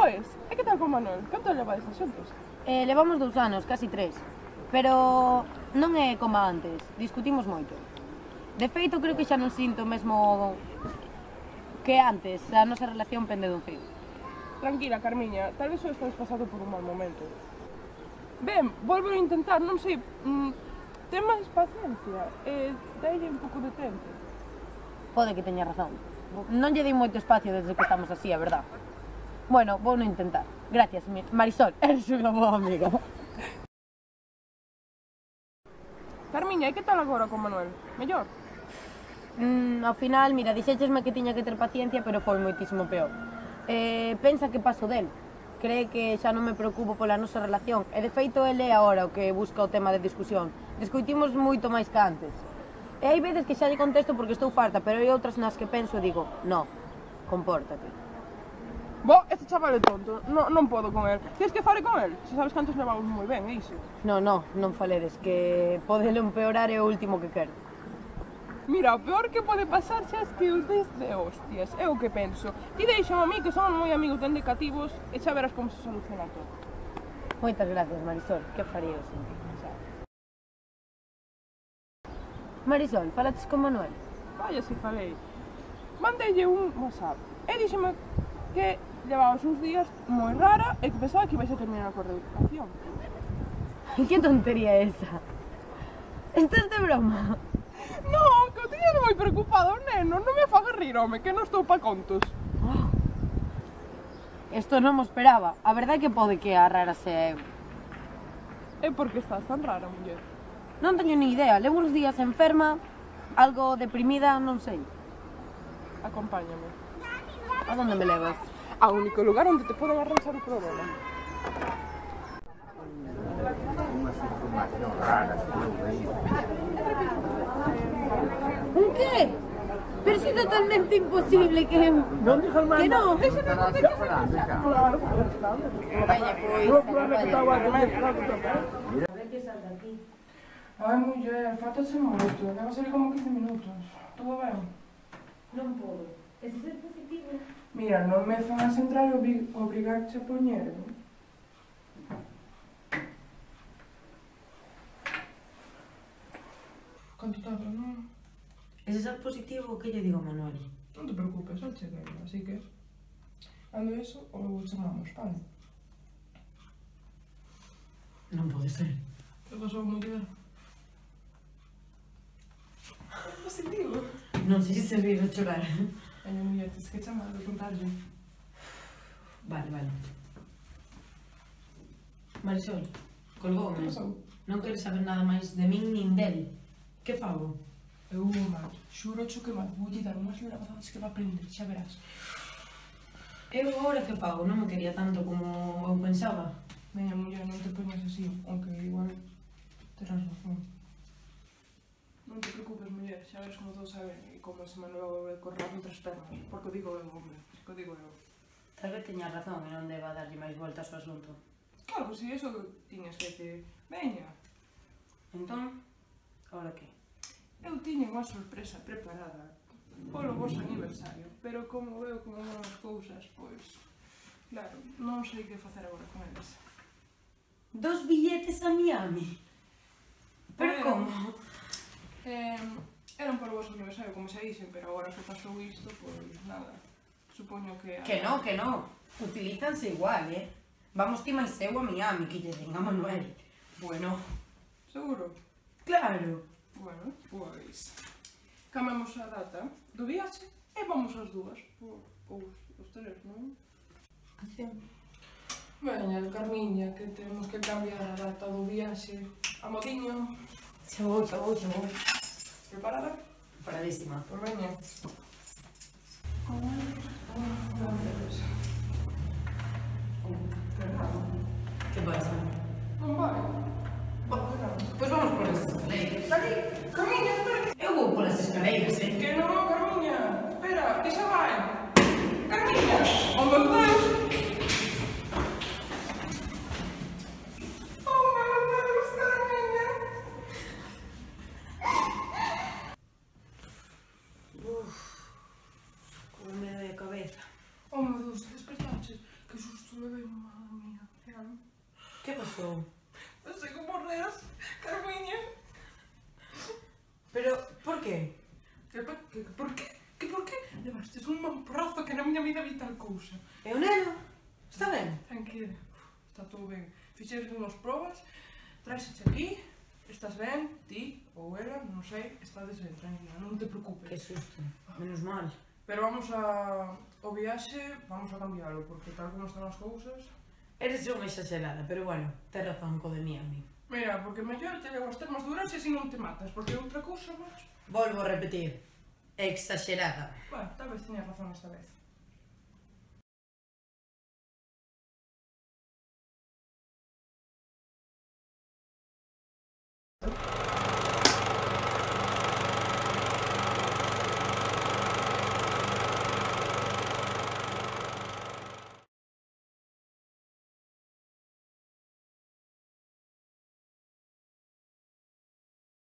Pois, e que tal con Manuel? Canto levades xuntos? Levamos 2 anos, casi 3. Pero non é como antes, discutimos moito. De feito, creo que xa non sinto mesmo que antes, a nosa relación pende dun fío. Tranquila, Carmiña, tal vez só estás pasando por un mal momento. Ben, volvo a intentar, non sei, ten máis paciencia e dalle un pouco de tempo. Pode que teña razón. Non lle dei moito espacio desde que estamos así, a verdad. Bueno, vou non intentar. Gracias, Marisol, eres unha boa amiga. Carmiña, e que tal agora con Manuel? Mellor? Ao final, mira, dixéchesme que tiña que ter paciencia, pero foi moitísimo peor. Pensa que paso del. Cree que xa non me preocupo pola nosa relación. E de feito, ele é agora o que busca o tema de discusión. Discutimos moito máis que antes. E hai veces que xa lle contesto porque estou farta, pero hai outras nas que penso e digo, no, compórtate. Bo, este chaval é tonto, non podo con el. Tens que fale con el, se sabes que antes levamos moi ben, é iso. Non faledes, que podelo empeorar é o último que quero. Mira, o peor que pode pasar xa es que os des de hostias, é o que penso. Ti deixame a mí que somos moi amigos dende cativos e xa verás como se soluciona todo. Moitas gracias, Marisol, que faría eu sin ti? Marisol, falaches con Manuel? Vaya, si falei. Mandeille un WhatsApp e díxeme que levabas uns días moi rara e que pensaba que ibais a terminar a coeducación. Que tontería é esa? Estás de broma? Non, que o tiña moi preocupado, neno, non me fagas rir, home, que non estou pa contos. Isto non mo esperaba. A verdade é que pode que a rara sea eu. E por que estás tan rara, muller? Non teño ni idea, levo uns días enferma, algo deprimida, non sei. Acompáñame. A donde me levas? Ao único lugar onde te poden arranxar o problema. Unhas informacións raras que eu veí. Un qué? Pero si é totalmente imposible que... Non dixas máis. Que non? Estarás esperando, xa. Claro, Vaya, pois... A ver que salga aquí. Ai, muller, faltache moito. Leva a salir como 15 minutos. Todo ben? Non podo. Ese ser positivo? Mira, non me fagas entrar e obrigarche a poñer. Canto tarda, non? Ese ser positivo, que lle digo a Manuel? Non te preocupes, xa cheguei, así que... Cando iso, o chamamos, vale? Non pode ser. Que pasou, muller? É positivo. Non sei se servir a chorar. Veña, muller, tens que chamar de contarlle. Vale, vale. Marisol, colgoume. Que pasou? Non queres saber nada máis de min nin del. Que fago? Eu vou mal, xuro-cho que mal. Voulle dar unhas lavazadas que va a aprender, xa verás. Eu agora que fago? Non me quería tanto como eu pensaba. Veña, muller, non te poñas así, aunque igual terás razón. Non te preocupes, muller, xa ves como todo sabe e como se Manuel vai correr outras pernas. Porque o digo eu, hombre, que o digo eu. Tal vez teña razón e non deba darlle máis voltas ao asunto. Claro, que si eso tiñas que decir, veña. Entón, ahora que? Eu tiña unha sorpresa preparada polo vosso aniversario, pero como veo como van as cousas, pois, claro, non sei que facer agora con eles. 2 billetes a Miami? Pero como? Eran para o vosso aniversario, como xa dixen, pero agora que pasou isto, pois nada, supoño que... Que non. Utilízanse igual, eh? Vamos ti máis eu a Miami, que lle den a Manuel. Bueno, Seguro? claro. Bueno, pois... Cambiamos a data do viaxe e vamos as dúas, os tres, non? Veña, Carmiña, que temos que cambiar a data do viaxe. Amodiño, Xa vou. preparada? Paradísima. Pois veña. Que pasa? Non vai? Pois vamos por as escaleiras. Salí! Carmiña, espera! Eu vou polas escaleiras, eh? Que non, Carmiña! Espera, que xa vai! Carmiña! Oh, meu Deus! Oh, meu Deus, Carmiña! Como me doi a cabeza. Oh, meu Deus, despertaches? Que susto susto. Non sei como reas, Carmiña. Pero, por qué? Por qué? Levastes un mamprazo que na miña vida vi tal cousa. É o neno? Está ben? Tranquila, está todo ben. Fixeres unhas probas, traxeche aquí, estás ben, ti ou ela, non sei, estades ben, tranquila, non te preocupes. Que susto, menos mal. Pero vamos a... o viaxe, vamos a cambiálo, porque tal como están as cousas... Eres unha exagerada, pero bueno, tes razón co de Miami. Mira, porque mellor te levo as termas duras e así non te matas, porque outra cousa, macho... Volvo a repetir, exagerada. Bueno, tal vez teñas razón esta vez.